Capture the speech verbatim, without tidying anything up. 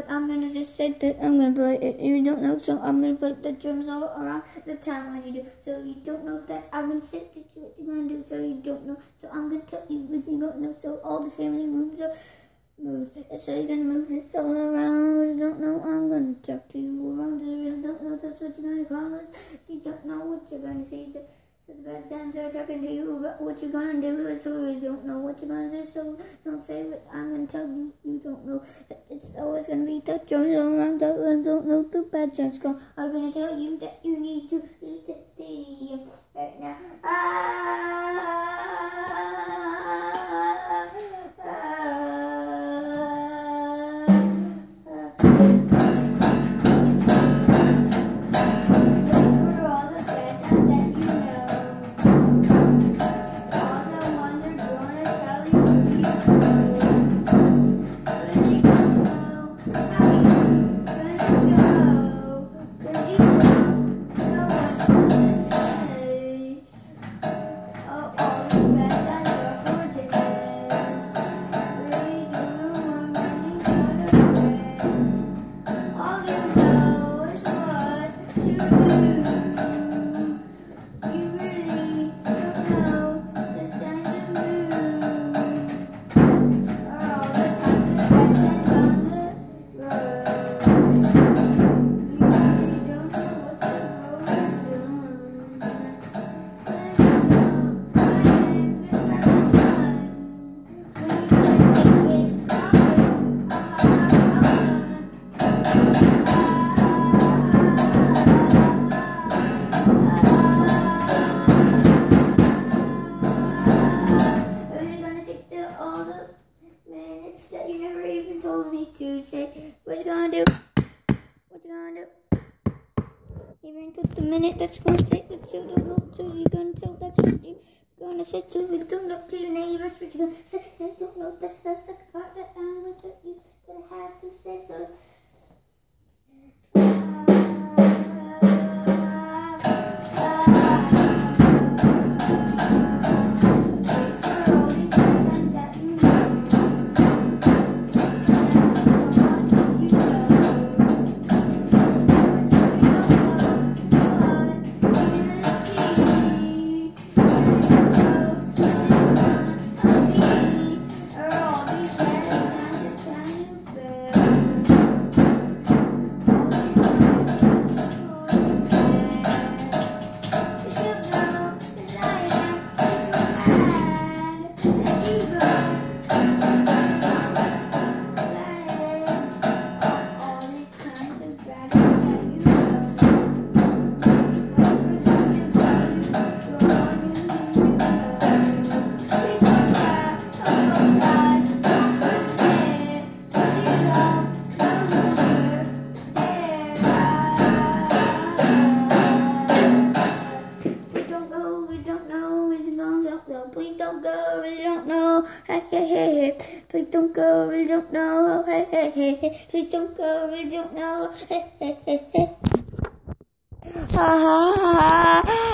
but I'm gonna just say that I'm gonna play it. You don't know, so I'm gonna play the drums all around the time when you do. So you don't know that I'm gonna say that you what you're gonna do. So you don't know, so I'm gonna tell you what you don't know. So all the family rooms are moved. So you're gonna move this all around. What you don't know, I'm gonna talk to you around. You don't know, that's what you're gonna call it. You don't know what you're gonna say. So the bad times are talking to you about what you're gonna do, so you don't know what you're gonna do, so don't say what I'm gonna tell you. You don't know that it's always gonna be the drums around the and don't know the bad times come. I'm gonna tell you that you need to leave the stadium right now. Ah, ah, what you gonna do? What you gonna do? Even took the minute that's gonna say that you don't know, so you're gonna tell that's what you're gonna say to you don't know to your neighbors, what you're gonna say, so you don't know that's the second part that I'm gonna tell you gonna have to say so. Please don't go, really don't know. Hey, hey, hey, hey. Please don't go, really don't know. Hey, hey, hey, hey. Please don't go, really don't know. Hey, hey, hey, hey. Ha ha ha.